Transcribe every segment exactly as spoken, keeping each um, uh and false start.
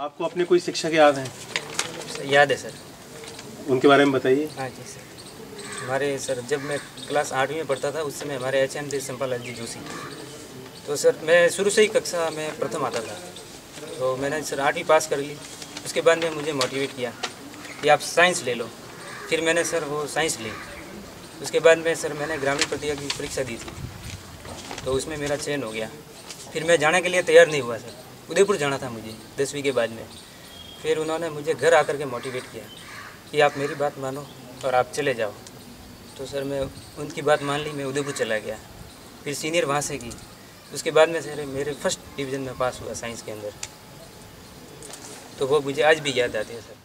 आपको अपने कोई शिक्षक याद हैं? याद है सर। उनके बारे में बताइए। हाँ जी सर, हमारे सर जब मैं क्लास आठवीं में पढ़ता था उस समय हमारे एच एम थे संपालाल जी जोशी। तो सर मैं शुरू से ही कक्षा में प्रथम आता था, तो मैंने सर आठवीं पास कर ली। उसके बाद में मुझे मोटिवेट किया कि आप साइंस ले लो। फिर मैंने सर वो साइंस ली। उसके बाद में सर मैंने ग्रामीण प्रतियोगिता की परीक्षा दी थी, तो उसमें मेरा चयन हो गया। फिर मैं जाने के लिए तैयार नहीं हुआ सर, उदयपुर जाना था मुझे दसवीं के बाद में। फिर उन्होंने मुझे घर आकर के मोटिवेट किया कि आप मेरी बात मानो और आप चले जाओ। तो सर मैं उनकी बात मान ली, मैं उदयपुर चला गया। फिर सीनियर वहाँ से की। उसके बाद में सर मेरे फर्स्ट डिवीज़न में पास हुआ साइंस के अंदर, तो वो मुझे आज भी याद आती है सर।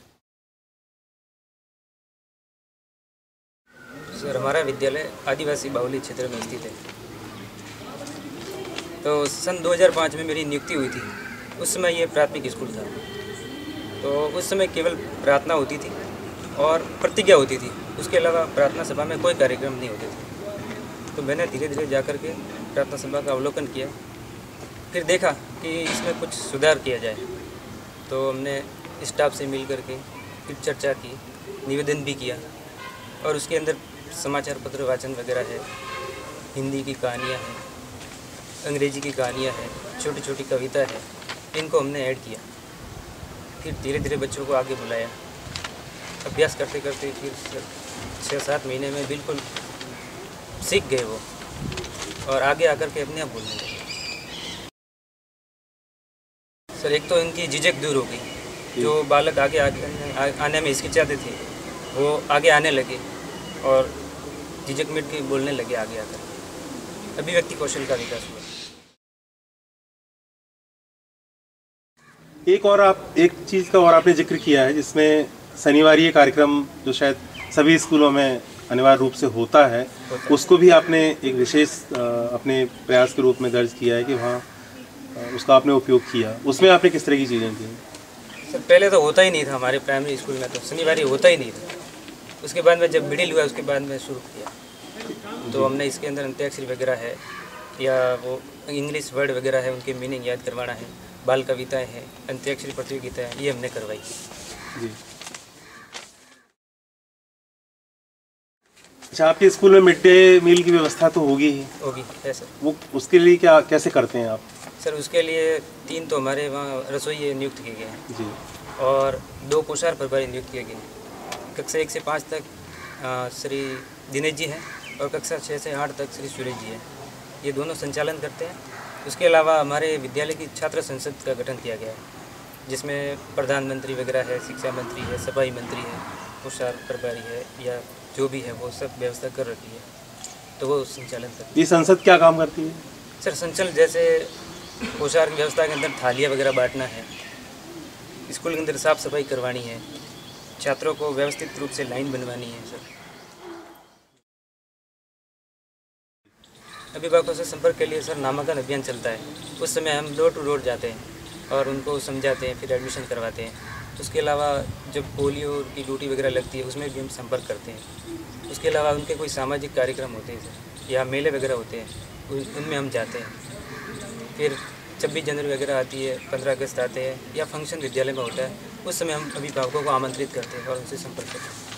सर हमारा विद्यालय आदिवासी बाहुल्य क्षेत्र में स्थित है। तो सन दो हज़ार पाँच में मेरी नियुक्ति हुई थी। उस समय ये प्राथमिक स्कूल था, तो उस समय केवल प्रार्थना होती थी और प्रतिज्ञा होती थी। उसके अलावा प्रार्थना सभा में कोई कार्यक्रम नहीं होते थे। तो मैंने धीरे धीरे जाकर के प्रार्थना सभा का अवलोकन किया, फिर देखा कि इसमें कुछ सुधार किया जाए। तो हमने स्टाफ से मिल कर के फिर चर्चा की, निवेदन भी किया, और उसके अंदर समाचार पत्र वाचन वगैरह है, हिंदी की कहानियाँ हैं, अंग्रेजी की कहानियाँ हैं, छोटी छोटी कविता है, इनको हमने ऐड किया। फिर धीरे धीरे बच्चों को आगे बुलाया। अभ्यास करते करते फिर छः सात महीने में बिल्कुल सीख गए वो, और आगे आकर के अपने आप बोलने लगे। सर एक तो इनकी झिझक दूर हो गई। जो बालक आगे आगे आने में हिचकिचाते थे वो आगे आने लगे और झिझक मिट के बोलने लगे आगे आकर। अभिव्यक्ति कौशल का विकास हुआ। एक और आप एक चीज़ का और आपने जिक्र किया है जिसमें शनिवारी कार्यक्रम जो शायद सभी स्कूलों में अनिवार्य रूप से होता है, होता उसको भी आपने एक विशेष अपने प्रयास के रूप में दर्ज किया है कि वहाँ उसका आपने उपयोग किया। उसमें आपने किस तरह की चीज़ें की? सर पहले तो होता ही नहीं था हमारे प्राइमरी स्कूल में, तो शनिवारी होता ही नहीं था। उसके बाद में जब मिडिल हुआ उसके बाद में शुरू किया, तो हमने इसके अंदर अंत्याक्षरी वगैरह है या वो इंग्लिश वर्ड वगैरह है, उनके मीनिंग याद करवाना है, बाल कविताएँ हैं, अंत्याक्षरी प्रतियोगिता है, ये हमने करवाई जी। अच्छा, आपके स्कूल में मिड डे मील की व्यवस्था तो होगी ही? होगी है सर। वो उसके लिए क्या कैसे करते हैं आप? सर उसके लिए तीन तो हमारे वहाँ रसोई नियुक्त किए गए हैं जी, और दो पोषाहार प्रभारी नियुक्त किए गए हैं। कक्षा एक से पाँच तक श्री दिनेश जी हैं और कक्षा छः से आठ तक श्री सुरेश जी हैं। ये दोनों संचालन करते हैं। उसके अलावा हमारे विद्यालय की छात्र संसद का गठन किया गया है, जिसमें प्रधानमंत्री वगैरह है, शिक्षा मंत्री है, सफाई मंत्री है, पोषाहार प्रभारी है, या जो भी है वो सब व्यवस्था कर रखी है, तो वो संचालन करती है। ये संसद क्या काम करती है? सर संचालन जैसे पोषाहार की व्यवस्था के अंदर थालियाँ वगैरह बांटना है, स्कूल के अंदर साफ़ सफाई करवानी है, छात्रों को व्यवस्थित रूप से लाइन बनवानी है। सर अभिभावकों से संपर्क के लिए सर नामांकन अभियान चलता है। उस समय हम डोर टू डोर जाते हैं और उनको समझाते हैं, फिर एडमिशन करवाते हैं। उसके अलावा जब पोलियो की ड्यूटी वगैरह लगती है उसमें भी हम संपर्क करते हैं। उसके अलावा उनके कोई सामाजिक कार्यक्रम होते हैं सर, या मेले वगैरह होते हैं, उनमें हम जाते हैं। फिर छब्बीस जनवरी वगैरह आती है, पंद्रह अगस्त आते हैं, या फंक्शन विद्यालय में होता है, उस समय हम अभिभावकों को आमंत्रित करते हैं और उनसे संपर्क करते हैं।